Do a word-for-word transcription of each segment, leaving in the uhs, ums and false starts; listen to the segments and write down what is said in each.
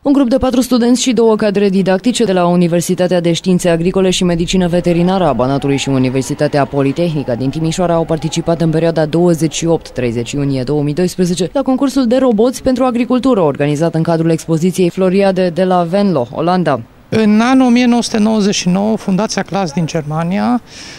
Un grup de patru studenți și două cadre didactice de la Universitatea de Științe Agricole și Medicină Veterinară a Banatului și Universitatea Politehnică din Timișoara au participat în perioada douăzeci și opt treizeci iunie două mii doisprezece la concursul de roboți pentru agricultură organizat în cadrul expoziției Floriade de la Venlo, Olanda. În anul o mie nouă sute nouăzeci și nouă, Fundația Claas din Germania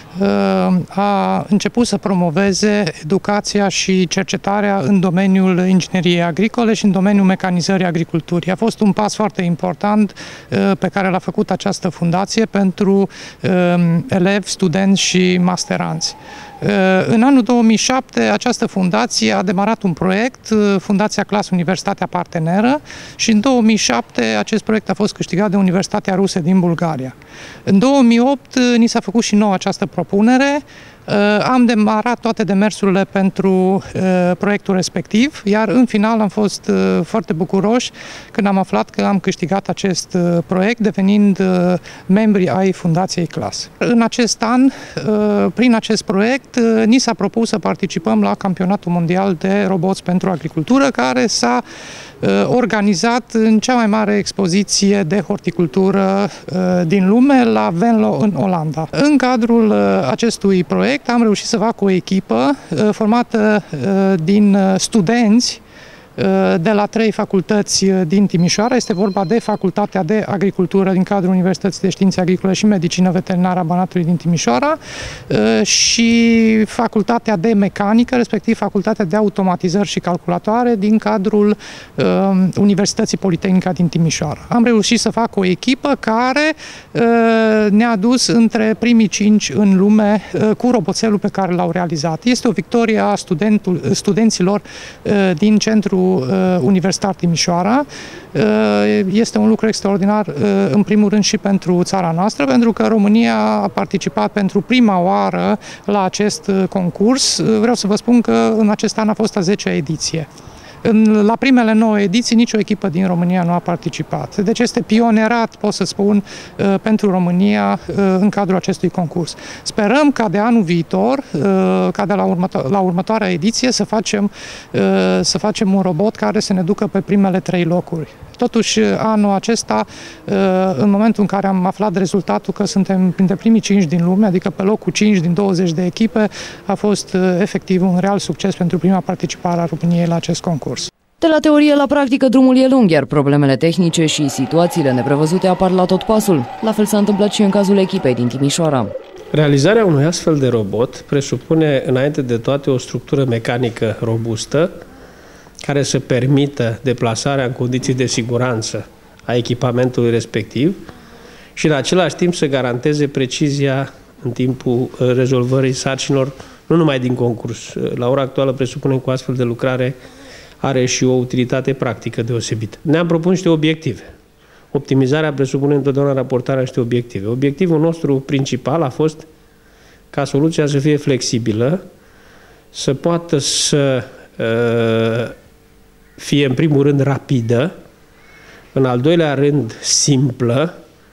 a început să promoveze educația și cercetarea în domeniul ingineriei agricole și în domeniul mecanizării agriculturii. A fost un pas foarte important pe care l-a făcut această fundație pentru elevi, studenți și masteranți. În anul două mii șapte, această fundație a demarat un proiect, Fundația Claas Universitatea Parteneră, și în două mii șapte acest proiect a fost câștigat de Universitatea Rusă din Bulgaria. În două mii opt ni s-a făcut și nouă această propunere. Am demarat toate demersurile pentru proiectul respectiv, iar în final am fost foarte bucuroși când am aflat că am câștigat acest proiect, devenind membri ai Fundației Claas. În acest an, prin acest proiect, ni s-a propus să participăm la Campionatul Mondial de Roboți pentru Agricultură, care s-a organizat în cea mai mare expoziție de horticultură din lume, la Venlo, în Olanda. În cadrul acestui proiect am reușit să fac o echipă formată din studenți de la trei facultăți din Timișoara. Este vorba de Facultatea de Agricultură din cadrul Universității de Științe Agricole și Medicină Veterinară a Banatului din Timișoara și Facultatea de Mecanică, respectiv Facultatea de Automatizări și Calculatoare din cadrul Universității Politehnică din Timișoara. Am reușit să fac o echipă care ne-a dus între primii cinci în lume cu roboțelul pe care l-au realizat. Este o victorie a studenților din centrul Universitar Timișoara. Este un lucru extraordinar, în primul rând și pentru țara noastră, pentru că România a participat pentru prima oară la acest concurs. Vreau să vă spun că în acest an a fost a zecea ediție. La primele nouă ediții nicio echipă din România nu a participat. Deci este pionerat, pot să spun, pentru România în cadrul acestui concurs. Sperăm ca de anul viitor, ca de la, următo la următoarea ediție, să facem, să facem un robot care să ne ducă pe primele trei locuri. Totuși, anul acesta, în momentul în care am aflat rezultatul că suntem printre primii cinci din lume, adică pe locul cinci din douăzeci de echipe, a fost efectiv un real succes pentru prima participare a României la acest concurs. De la teorie la practică drumul e lung, iar problemele tehnice și situațiile neprevăzute apar la tot pasul. La fel s-a întâmplat și în cazul echipei din Timișoara. Realizarea unui astfel de robot presupune, înainte de toate, o structură mecanică robustă, care să permită deplasarea în condiții de siguranță a echipamentului respectiv și în același timp să garanteze precizia în timpul rezolvării sarcinilor, nu numai din concurs. La ora actuală presupunem că o astfel de lucrare are și o utilitate practică deosebită. Ne-am propus niște obiective. Optimizarea presupune întotdeauna raportarea niște obiective. Obiectivul nostru principal a fost ca soluția să fie flexibilă, să poată să uh, fie în primul rând rapidă, în al doilea rând simplă,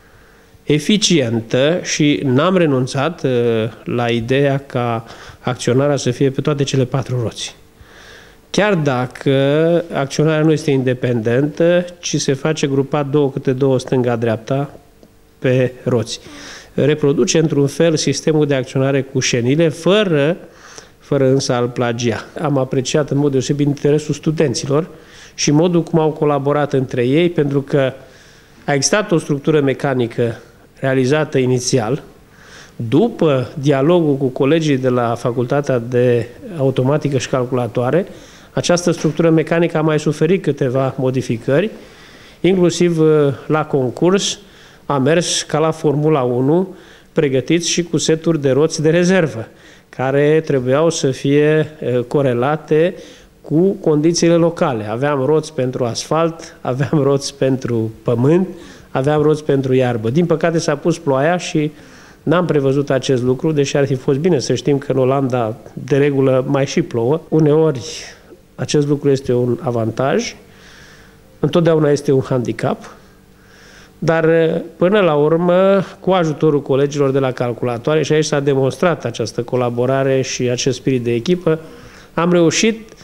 eficientă și n-am renunțat uh, la ideea ca acționarea să fie pe toate cele patru roți. Chiar dacă acționarea nu este independentă, ci se face grupat două câte două stânga-dreapta pe roți. Reproduce într-un fel sistemul de acționare cu șenile, fără fără însă a-l plagia. Am apreciat în mod deosebit interesul studenților și modul cum au colaborat între ei, pentru că a existat o structură mecanică realizată inițial, după dialogul cu colegii de la Facultatea de Automatică și Calculatoare, această structură mecanică a mai suferit câteva modificări, inclusiv la concurs a mers ca la Formula unu, pregătiți și cu seturi de roți de rezervă, care trebuiau să fie corelate cu condițiile locale. Aveam roți pentru asfalt, aveam roți pentru pământ, aveam roți pentru iarbă. Din păcate s-a pus ploaia și n-am prevăzut acest lucru, deși ar fi fost bine să știm că în Olanda de regulă mai și plouă. Uneori acest lucru este un avantaj, întotdeauna este un handicap, dar până la urmă, cu ajutorul colegilor de la calculatoare, și aici s-a demonstrat această colaborare și acest spirit de echipă, am reușit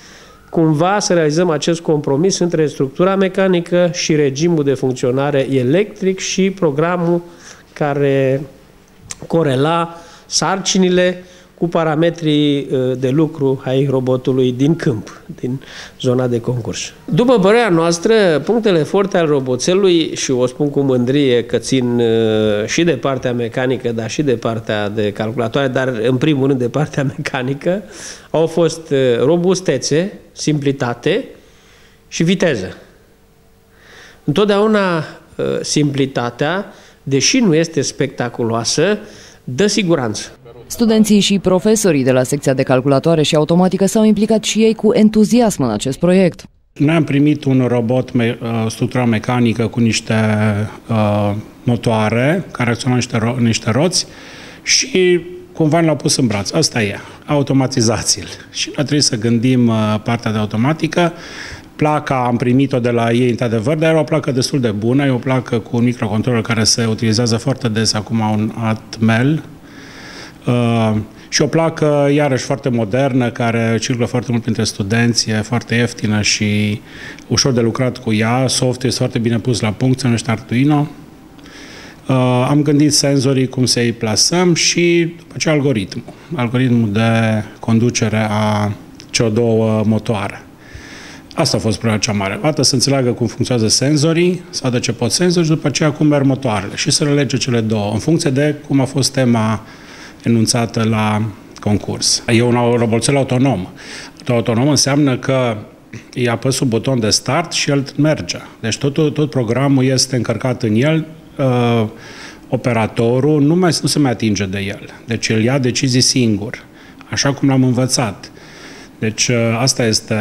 cumva să realizăm acest compromis între structura mecanică și regimul de funcționare electric și programul care corela sarcinile cu parametrii de lucru ai robotului din câmp, din zona de concurs. După părerea noastră, punctele forte ale roboțelului, și o spun cu mândrie că țin și de partea mecanică, dar și de partea de calculatoare, dar în primul rând de partea mecanică, au fost robustețe, simplitate și viteză. Întotdeauna simplitatea, deși nu este spectaculoasă, dă siguranță. Studenții și profesorii de la secția de calculatoare și automatică s-au implicat și ei cu entuziasm în acest proiect. Noi am primit un robot me structură mecanică cu niște uh, motoare care acționau niște, ro niște roți și cumva l-au pus în braț. Asta e, automatizațiile. Și noi trebuie să gândim uh, partea de automatică. Placa am primit-o de la ei, într-adevăr, dar era o placă destul de bună. E o placă cu un microcontroller care se utilizează foarte des acum, un Atmel. Uh, și o placă, iarăși, foarte modernă, care circulă foarte mult printre studenți, e foarte ieftină și ușor de lucrat cu ea. Softul este foarte bine pus la punct, se numește Arduino. Uh, am gândit senzorii, cum să-i plasăm și după ce algoritmul. Algoritmul de conducere a celor două motoare. Asta a fost problema cea mare. Odată să înțeleagă cum funcționează senzorii, să vadă ce pot senzori și după aceea cum merg motoarele și să le lege cele două, în funcție de cum a fost tema enunțată la concurs. E un roboțel autonom. Autonom înseamnă că îi apăs un buton de start și el merge. Deci tot, tot programul este încărcat în el, uh, operatorul nu, mai, nu se mai atinge de el. Deci el ia decizii singur, așa cum l-am învățat. Deci uh, asta este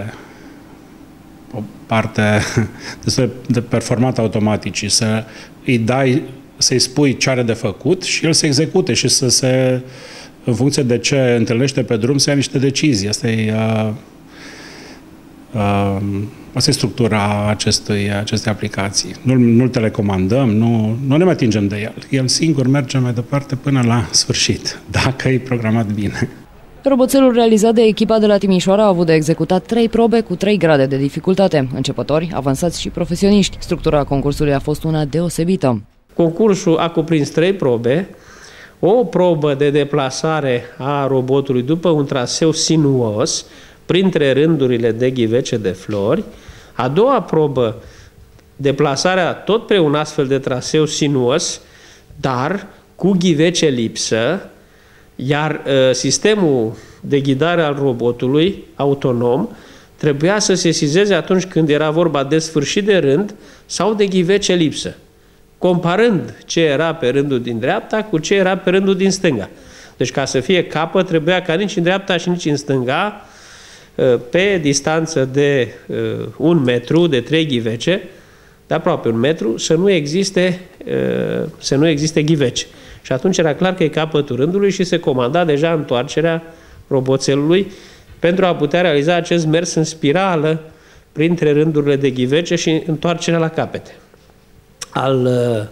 o parte destul de performată automaticii, să îi dai, să-i spui ce are de făcut și el să execute și să se, în funcție de ce întâlnește pe drum, să ia niște decizii. Asta e, uh, uh, asta e structura acestui, acestei aplicații. Nu, nu-l telecomandăm, nu, nu ne mai atingem de el. El singur merge mai departe până la sfârșit, dacă e programat bine. Roboțelul realizat de echipa de la Timișoara a avut de executat trei probe cu trei grade de dificultate, începători, avansați și profesioniști. Structura concursului a fost una deosebită. Concursul a cuprins trei probe, o probă de deplasare a robotului după un traseu sinuos, printre rândurile de ghivece de flori, a doua probă, deplasarea tot pe un astfel de traseu sinuos, dar cu ghivece lipsă, iar uh, sistemul de ghidare al robotului autonom trebuia să se sesizeze atunci când era vorba de sfârșit de rând sau de ghivece lipsă, comparând ce era pe rândul din dreapta cu ce era pe rândul din stânga. Deci ca să fie capăt, trebuia ca nici în dreapta și nici în stânga, pe distanță de un metru, de trei ghivece, de aproape un metru, să nu existe, să nu existe ghivece. Și atunci era clar că e capătul rândului și se comanda deja întoarcerea roboțelului pentru a putea realiza acest mers în spirală printre rândurile de ghivece și întoarcerea la capete. Al,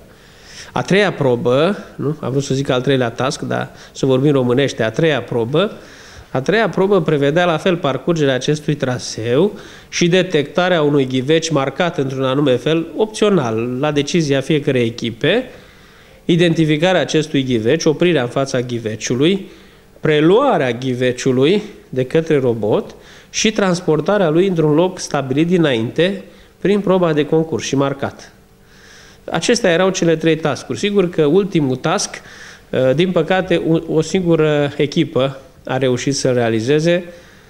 a treia probă, nu? Am vrut să zic al treilea task, dar să vorbim românește, a treia probă, a treia probă prevedea la fel parcurgerea acestui traseu și detectarea unui ghiveci marcat într-un anume fel, opțional, la decizia fiecărei echipe, identificarea acestui ghiveci, oprirea în fața ghiveciului, preluarea ghiveciului de către robot și transportarea lui într-un loc stabilit dinainte prin proba de concurs și marcat. Acestea erau cele trei task-uri. Sigur că ultimul task, din păcate, o singură echipă a reușit să realizeze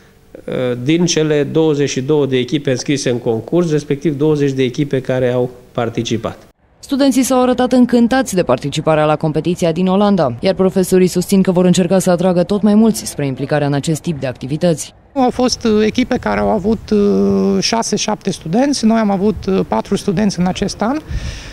din cele douăzeci și două de echipe înscrise în concurs, respectiv douăzeci de echipe care au participat. Studenții s-au arătat încântați de participarea la competiția din Olanda, iar profesorii susțin că vor încerca să atragă tot mai mulți spre implicarea în acest tip de activități. Au fost echipe care au avut șase șapte studenți, noi am avut patru studenți în acest an.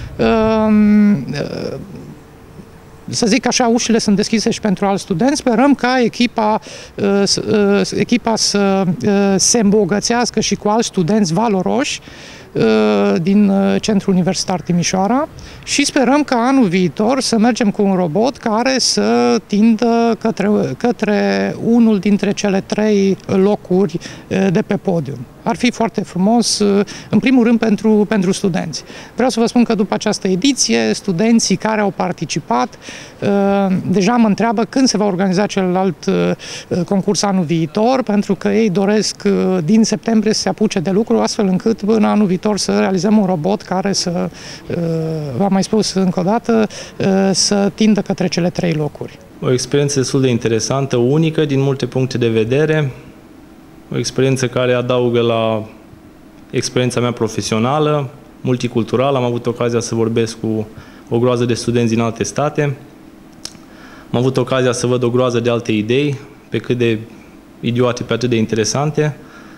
Să zic așa, ușile sunt deschise și pentru alți studenți. Sperăm ca echipa, echipa să se îmbogățească și cu alți studenți valoroși din Centrul Universitar Timișoara și sperăm că anul viitor să mergem cu un robot care să tindă către, către unul dintre cele trei locuri de pe podium. Ar fi foarte frumos, în primul rând, pentru, pentru studenți. Vreau să vă spun că după această ediție, studenții care au participat deja mă întreabă când se va organiza celălalt concurs anul viitor, pentru că ei doresc din septembrie să se apuce de lucru, astfel încât până anul viitor să realizăm un robot care să, v-am mai spus încă o dată, să tindă către cele trei locuri. O experiență destul de interesantă, unică din multe puncte de vedere, o experiență care adaugă la experiența mea profesională, multiculturală. Am avut ocazia să vorbesc cu o groază de studenți din alte state. Am avut ocazia să văd o groază de alte idei, pe cât de idiote, pe atât de interesante.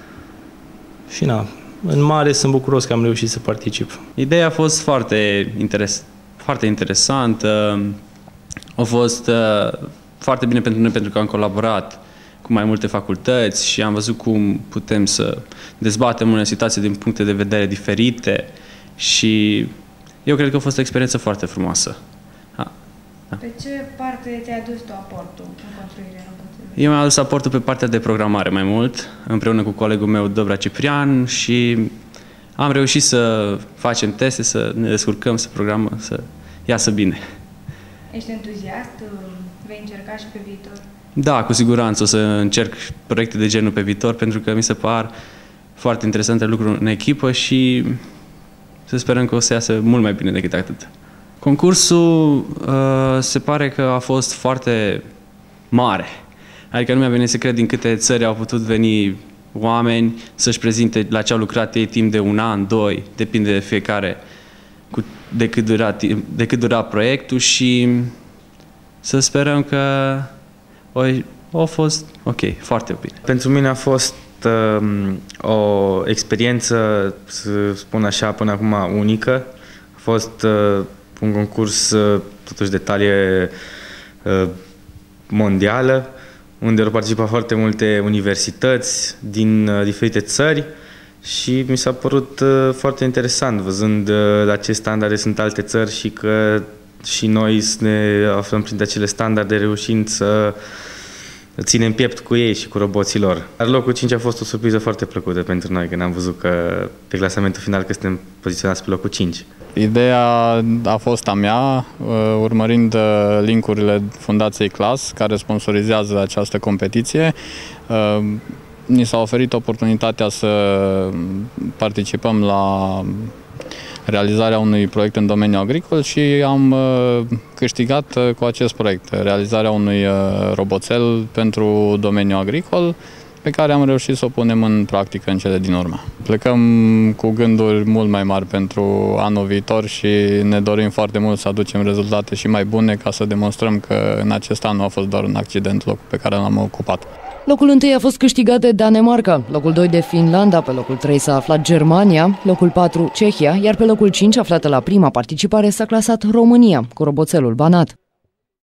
Și na, în mare sunt bucuros că am reușit să particip. Ideea a fost foarte, interes, foarte interesantă. A fost uh, foarte bine pentru noi pentru că am colaborat cu mai multe facultăți și am văzut cum putem să dezbatem unele situații din puncte de vedere diferite și eu cred că a fost o experiență foarte frumoasă. Ha. Da. Pe ce parte ți-ai adus tu aportul în construirea robotului? Eu mi-am adus aportul pe partea de programare mai mult, împreună cu colegul meu Dobra Ciprian și am reușit să facem teste, să ne descurcăm, să programăm, să iasă bine. Ești entuziast? Vei încerca și pe viitor? Da, cu siguranță o să încerc proiecte de genul pe viitor, pentru că mi se par foarte interesante lucruri în echipă și să sperăm că o să iasă mult mai bine decât atât. Concursul uh, se pare că a fost foarte mare. Adică nu mi-a venit să cred din câte țări au putut veni oameni să-și prezinte la ce au lucrat ei timp de un an, doi, depinde de fiecare cu, de, cât dura, de cât dura proiectul și să sperăm că a fost ok, foarte bine. Pentru mine a fost uh, o experiență, să spun așa, până acum unică. A fost uh, un concurs uh, totuși de talie uh, mondială, unde au participat foarte multe universități din uh, diferite țări și mi s-a părut uh, foarte interesant, văzând uh, la ce standarde sunt alte țări și că și noi ne aflăm printre acele standarde, reușind să ținem piept cu ei și cu roboții lor. Dar locul cinci a fost o surpriză foarte plăcută pentru noi, când am văzut că pe clasamentul final că suntem poziționați pe locul cinci. Ideea a fost a mea, urmărind link-urile Fundației Clas, care sponsorizează această competiție. Ni s-a oferit oportunitatea să participăm la realizarea unui proiect în domeniul agricol și am câștigat cu acest proiect realizarea unui roboțel pentru domeniul agricol, pe care am reușit să o punem în practică în cele din urmă. Plecăm cu gânduri mult mai mari pentru anul viitor și ne dorim foarte mult să aducem rezultate și mai bune ca să demonstrăm că în acest an nu a fost doar un accident locul pe care l-am ocupat. Locul întâi a fost câștigat de Danemarca, locul doi de Finlanda, pe locul trei s-a aflat Germania, locul patru Cehia, iar pe locul cinci, aflată la prima participare, s-a clasat România, cu roboțelul Banat.